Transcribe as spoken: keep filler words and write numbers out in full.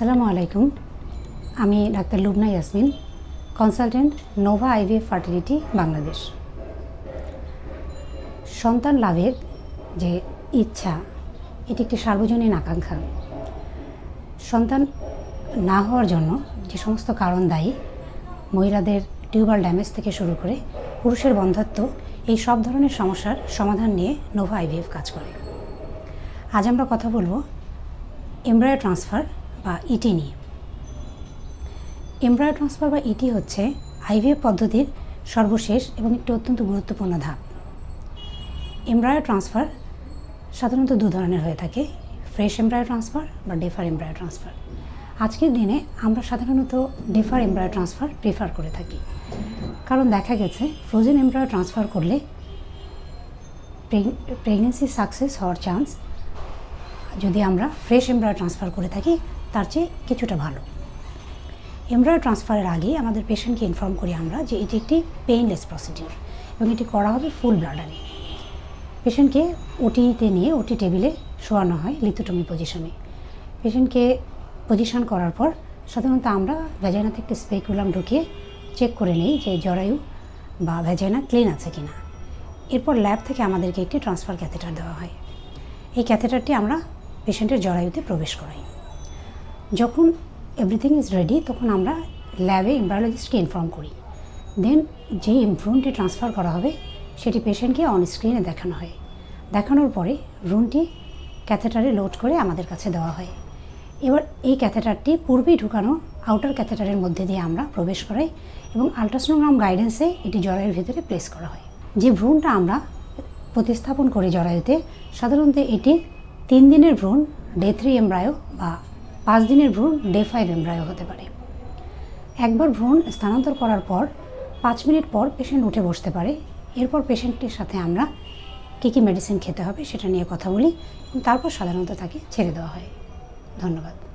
আসসালামু আলাইকুম। আমি doctor Lubna Yasmin, consultant, Nova IVF fertility Bangladesh. সন্তান লাভের যে ইচ্ছা, এটি একটি সার্বজনীন আকাঙ্ক্ষা। সন্তান না হওয়ার জন্য যে সমস্ত কারণ দায়ী, মহিলাদের টিউবাল ড্যামেজ থেকে শুরু করে পুরুষের বন্ধ্যাত্ব, এই সব ধরনের সমস্যার সমাধান নিয়ে নোভা আইভিএফ কাজ করে। আজ আমরা কথা বলবো এমব্রায়ো ট্রান্সফার বা ইটি নিয়ে। এমব্রায়ো ট্রান্সফার বা ইটি হচ্ছে আইভিএফ পদ্ধতির সর্বশেষ এবং একটি অত্যন্ত গুরুত্বপূর্ণ ধাপ। এমব্রায়ো ট্রান্সফার সাধারণত দু ধরনের হয়ে থাকে, ফ্রেশ এমব্রায়ো ট্রান্সফার বা ডেফার এমব্রায়ো ট্রান্সফার। আজকের দিনে আমরা সাধারণত ডেফার এমব্রায়ো ট্রান্সফার প্রেফার করে থাকি, কারণ দেখা গেছে ফ্রোজেন এমব্রায়ো ট্রান্সফার করলে প্রেগনেন্সি সাকসেস হওয়ার চান্স যদি আমরা ফ্রেশ এমব্রায়ো ট্রান্সফার করে থাকি তার চেয়ে কিছুটা ভালো। এমব্রায়ো ট্রান্সফারের আগে আমাদের পেশেন্টকে ইনফর্ম করি আমরা যে এটি একটি পেইনলেস প্রসিডিওর এবং এটি করা হবে ফুল ব্লাডারে। পেশেন্টকে ওটিতে নিয়ে ওটি টেবিলে শোয়ানো হয় লিথোটমি পজিশনে। পেশেন্টকে পজিশন করার পর সাধারণত আমরা ভ্যাজাইনাতে একটি স্পেকুলাম ঢুকিয়ে চেক করে নিই যে জরায়ু বা ভ্যাজাইনা ক্লিন আছে কিনা। এরপর ল্যাব থেকে আমাদেরকে একটি ট্রান্সফার ক্যাথেটার দেওয়া হয়। এই ক্যাথেটারটি আমরা পেশেন্টের জরায়ুতে প্রবেশ করাই। যখন এভরিথিং ইজ রেডি তখন আমরা ল্যাবে এমব্রায়োলজিস্টকে ইনফর্ম করি। দেন যেই ভ্রূণটি ট্রান্সফার করা হবে সেটি পেশেন্টকে অন স্ক্রিনে দেখানো হয়। দেখানোর পরে ভ্রূণটি ক্যাথেটারে লোড করে আমাদের কাছে দেওয়া হয়। এবার এই ক্যাথেটারটি পূর্বেই ঢুকানো আউটার ক্যাথেটারের মধ্যে দিয়ে আমরা প্রবেশ করাই এবং আল্ট্রাসোনোগ্রাম গাইডেন্সে এটি জরায়ুর ভিতরে প্লেস করা হয়। যে ভ্রূণটা আমরা প্রতিস্থাপন করি জরায়ুতে, সাধারণত এটি তিন দিনের ভ্রূণ ডে থ্রি এমব্রায়ো বা পাঁচ দিনের ভ্রূণ ডে ফাইভ এমব্রায়ো হতে পারে। একবার ভ্রূণ স্থানান্তর করার পর পাঁচ মিনিট পর পেশেন্ট উঠে বসতে পারে। এরপর পেশেন্টটির সাথে আমরা কী কী মেডিসিন খেতে হবে সেটা নিয়ে কথা বলি এবং তারপর সাধারণত তাকে ছেড়ে দেওয়া হয়। ধন্যবাদ।